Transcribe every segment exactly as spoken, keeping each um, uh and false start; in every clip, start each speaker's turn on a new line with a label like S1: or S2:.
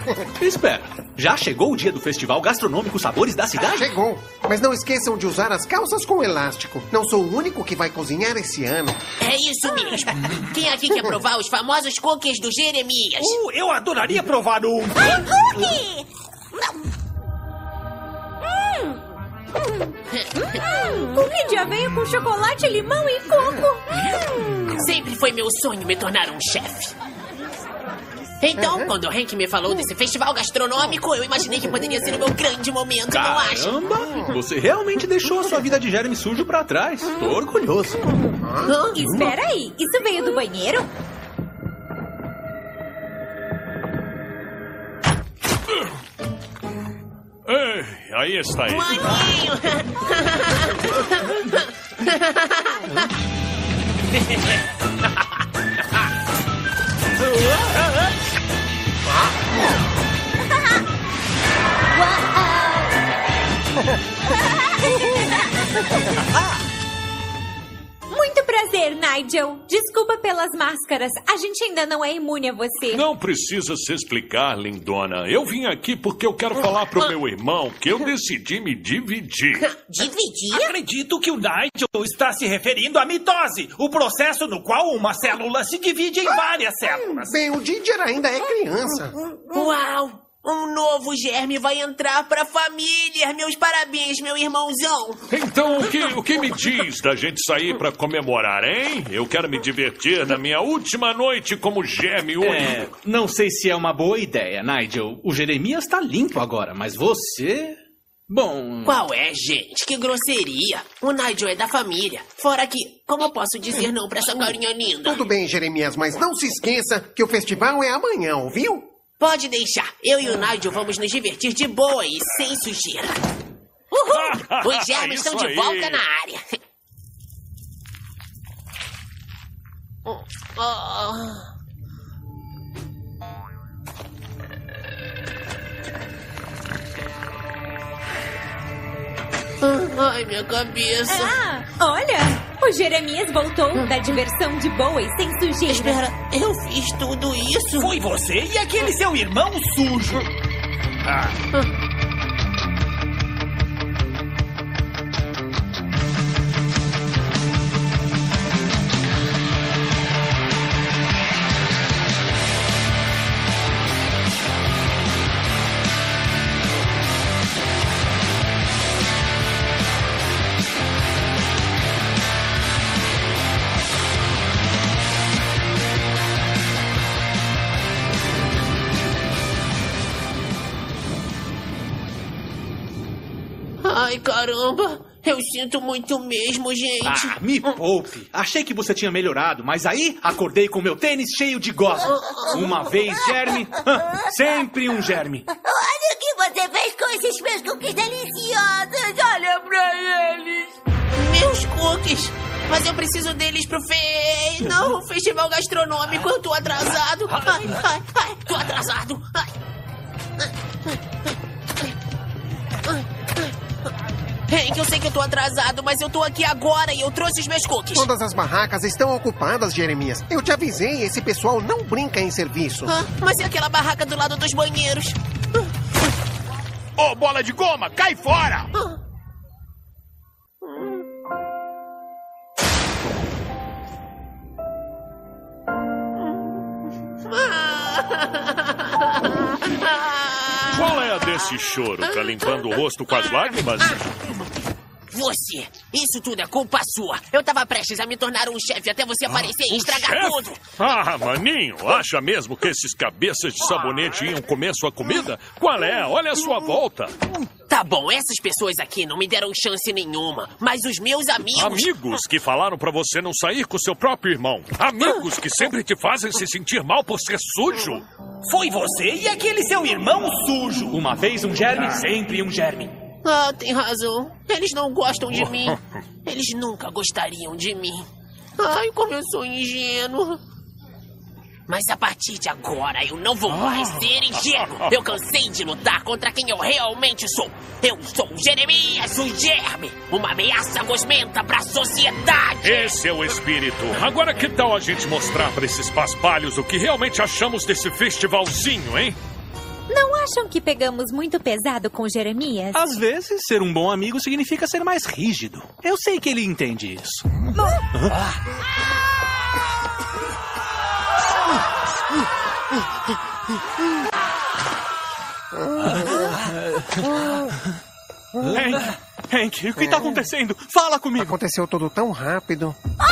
S1: Espera, já chegou o dia do Festival Gastronômico Sabores da Cidade?
S2: Chegou, mas não esqueçam de usar as calças com elástico. Não sou o único que vai cozinhar esse ano.
S3: É isso mesmo. Quem aqui quer provar os famosos cookies do Jeremias?
S4: Uh, eu adoraria provar um...
S5: Ah, cookie! Hum. Hum. Cookie de aveia com chocolate, limão e coco. Hum.
S3: Sempre foi meu sonho me tornar um chefe. Então, uhum. quando o Hank me falou desse festival gastronômico, eu imaginei que poderia ser o meu grande momento, não acha?
S1: Caramba! Você realmente deixou a sua vida de Jeremy sujo pra trás. Tô orgulhoso.
S5: Hã? Espera aí, isso veio do banheiro?
S6: Ei, aí está ele.
S3: Maninho!
S5: Muito prazer, Nigel. Desculpa pelas máscaras. A gente ainda não é imune a você.
S6: Não precisa se explicar, lindona. Eu vim aqui porque eu quero falar pro meu irmão que eu decidi me dividir.
S3: Dividir?
S4: Acredito que o Nigel está se referindo à mitose, o processo no qual uma célula se divide em várias células.
S2: Bem, o Ginger ainda é criança.
S3: Uau! Um novo germe vai entrar pra família. Meus parabéns, meu irmãozão.
S6: Então, o que, o que me diz da gente sair pra comemorar, hein? Eu quero me divertir na minha última noite como germe único.
S1: É, não sei se é uma boa ideia, Nigel. O Jeremias tá limpo agora, mas você... Bom...
S3: Qual é, gente? Que grosseria. O Nigel é da família. Fora que, como eu posso dizer não pra essa carinha linda?
S2: Tudo bem, Jeremias, mas não se esqueça que o festival é amanhã, ouviu?
S3: Pode deixar. Eu e o Nigel vamos nos divertir de boa e sem sujeira. Uhul! Os germes estão de volta na área. Oh. Ai, minha cabeça.
S5: Ah, olha! O Jeremias voltou da diversão de boa e sem sujeira.
S3: Espera, eu fiz tudo isso?
S4: Foi você e aquele seu irmão sujo. Ah.
S3: Ai, caramba. Eu sinto muito mesmo, gente.
S1: Ah, me poupe. Achei que você tinha melhorado, mas aí acordei com meu tênis cheio de gosma. Uma vez germe, sempre um germe.
S5: Olha o que você fez com esses meus cookies deliciosos. Olha pra eles.
S3: Meus cookies? Mas eu preciso deles pro fe... Não, festival gastronômico. Eu tô atrasado. Ai, ai, ai. Tô atrasado. Ai. Hank, eu sei que eu tô atrasado, mas eu tô aqui agora e eu trouxe os meus cookies.
S2: Todas as barracas estão ocupadas, Jeremias. Eu te avisei, esse pessoal não brinca em serviço.
S3: Ah, mas e aquela barraca do lado dos banheiros?
S6: Ô, oh, bola de goma, cai fora!
S3: Ah.
S6: Qual é a desse choro? Tá limpando o rosto com as lágrimas?
S3: Você! Isso tudo é culpa sua! Eu tava prestes a me tornar um chefe até você aparecer ah, e estragar
S6: chefe?
S3: tudo!
S6: Ah, maninho, acha mesmo que esses cabeças de sabonete iam comer sua comida? Qual é? Olha a sua volta!
S3: Tá bom, essas pessoas aqui não me deram chance nenhuma, mas os meus amigos...
S6: Amigos que falaram pra você não sair com seu próprio irmão. Amigos que sempre te fazem se sentir mal por ser sujo.
S4: Foi você e aquele seu irmão sujo.
S1: Uma vez um germe, sempre um germe.
S3: Ah, tem razão. Eles não gostam de mim. Eles nunca gostariam de mim. Ai, como eu sou ingênuo. Mas a partir de agora eu não vou mais ser ingênuo. Eu cansei de lutar contra quem eu realmente sou. Eu sou Jeremias, o germe. Uma ameaça gosmenta pra sociedade.
S6: Esse é o espírito. Agora que tal a gente mostrar pra esses paspalhos o que realmente achamos desse festivalzinho, hein?
S5: Não acham que pegamos muito pesado com Jeremias?
S1: Às vezes, ser um bom amigo significa ser mais rígido. Eu sei que ele entende isso. Hank, Hank, o que está acontecendo? Fala comigo.
S2: Aconteceu tudo tão rápido.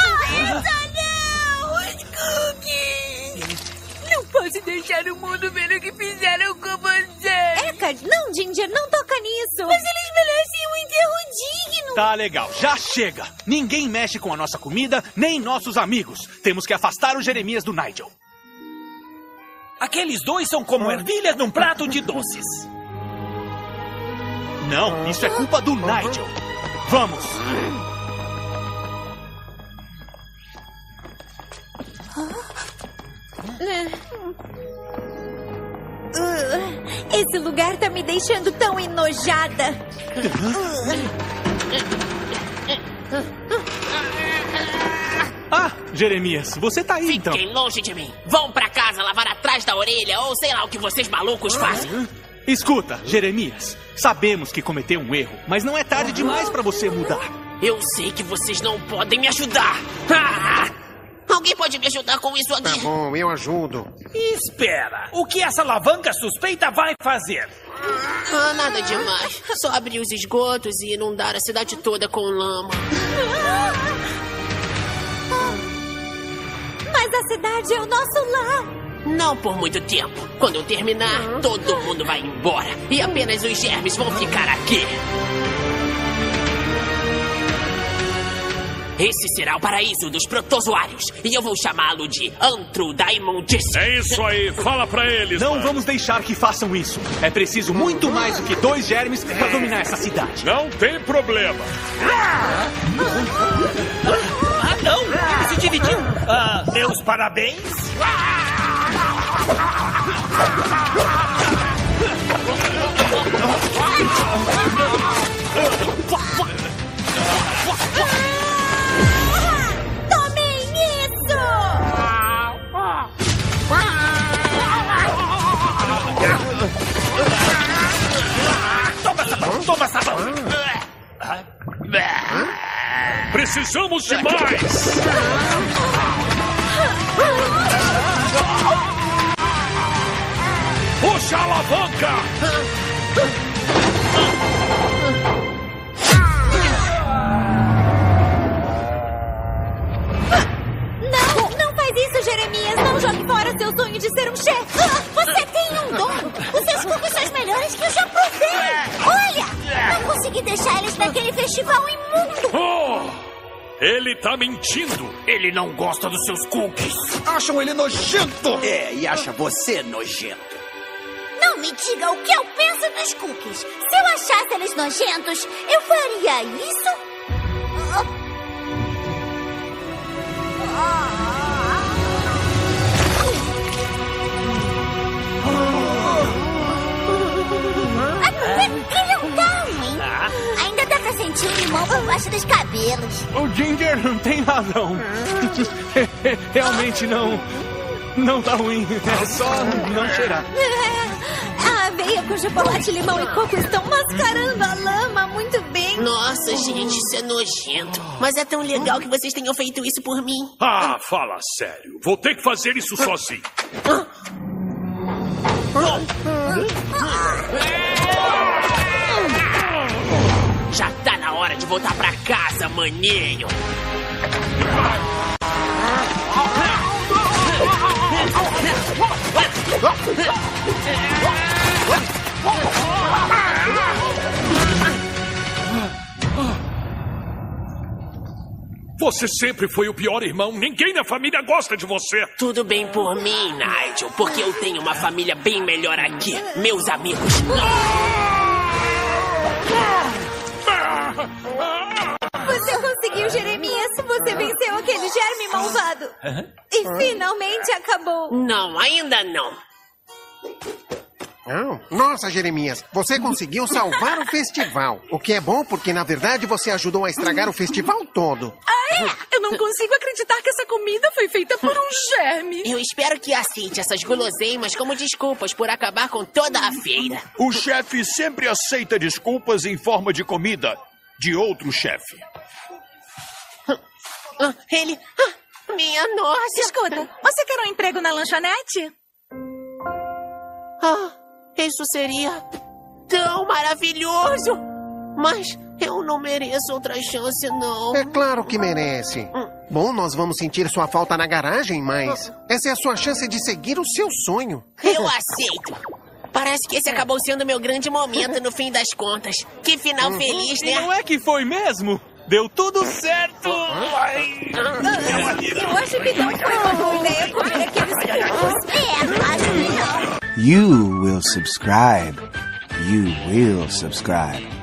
S7: Posso deixar o mundo ver o que fizeram com você.
S5: Eckhart, não, Ginger, não toca nisso.
S7: Mas eles merecem um enterro digno.
S1: Tá legal, já chega. Ninguém mexe com a nossa comida, nem nossos amigos. Temos que afastar o Jeremias do Nigel.
S4: Aqueles dois são como ervilhas num prato de doces.
S1: Não, isso é culpa do Nigel. Vamos.
S5: Uh, esse lugar tá me deixando tão enojada.
S1: Ah, Jeremias, você tá aí então.
S3: Fiquem longe de mim. Vão pra casa lavar atrás da orelha ou sei lá o que vocês malucos fazem.
S1: Escuta, Jeremias, sabemos que cometeu um erro, mas não é tarde demais pra você mudar.
S3: Eu sei que vocês não podem me ajudar. Ah! Alguém pode me ajudar com isso aqui?
S2: Tá bom, eu ajudo.
S4: Espera, o que essa alavanca suspeita vai fazer?
S3: Ah, nada demais. Só abrir os esgotos e inundar a cidade toda com lama.
S5: Mas a cidade é o nosso lar.
S3: Não por muito tempo. Quando eu terminar, todo mundo vai embora. E apenas os germes vão ficar aqui. Esse será o paraíso dos protozoários. E eu vou chamá-lo de Antro da Imundice.
S6: É isso aí, fala pra eles.
S1: Não
S6: mano.
S1: vamos deixar que façam isso. É preciso muito mais do que dois germes pra dominar essa cidade.
S6: Não tem problema.
S4: Ah, não! Ele se dividiu! Ah, meus parabéns! Toma sabão!
S6: Precisamos de mais! Puxa a alavanca!
S5: Não, não faz isso, Jeremias. Não jogue fora seu sonho de ser um chefe.
S7: Você tem um dom. Os seus cookies são os melhores que eu já provei. Olha, não consegui deixar eles naquele festival imundo.
S6: Oh! Ele tá mentindo!
S4: Ele não gosta dos seus cookies!
S8: Acham ele nojento!
S9: É, e acha você nojento.
S7: Não me diga o que eu penso dos cookies. Se eu achasse eles nojentos, eu faria isso? Ele não tá ruim. Ainda dá pra sentir o limão por baixo dos cabelos.
S1: O Ginger tem razão. Realmente não... Não tá ruim. É só não cheirar.
S5: A aveia com chocolate, limão e coco estão mascarando a lama muito bem.
S3: Nossa, gente, isso é nojento. Mas é tão legal que vocês tenham feito isso por mim.
S6: Ah, fala sério. Vou ter que fazer isso sozinho.
S3: Já tá na hora de voltar pra casa, maninho.
S6: Você sempre foi o pior irmão. Ninguém na família gosta de você.
S3: Tudo bem por mim, Nigel, porque eu tenho uma família bem melhor aqui. Meus amigos.
S5: Você conseguiu, Jeremias. Você venceu aquele germe malvado. E finalmente acabou.
S3: Não, ainda não.
S2: Oh, nossa, Jeremias, você conseguiu salvar o festival. O que é bom porque, na verdade, você ajudou a estragar o festival todo.
S10: Ah, é? Eu não consigo acreditar que essa comida foi feita por um germe.
S3: Eu espero que aceite essas guloseimas como desculpas por acabar com toda a feira.
S8: O chefe sempre aceita desculpas em forma de comida de outro chefe.
S3: Ah, ele... Ah, minha nossa!
S10: Escuta, você quer um emprego na lanchonete?
S3: Ah, isso seria tão maravilhoso! Mas eu não mereço outra chance, não.
S2: É claro que merece.
S3: Hum.
S2: Bom, nós vamos sentir sua falta na garagem, mas essa é a sua chance de seguir o seu sonho.
S3: Eu aceito. Parece que esse acabou sendo meu grande momento no fim das contas. Que final feliz, né?
S1: E não é que foi mesmo? Deu tudo certo!
S10: Ai. Eu acho que não foi uma boa ideia comer aqueles cubos.
S7: É, acho que não.
S11: You will subscribe. You will subscribe.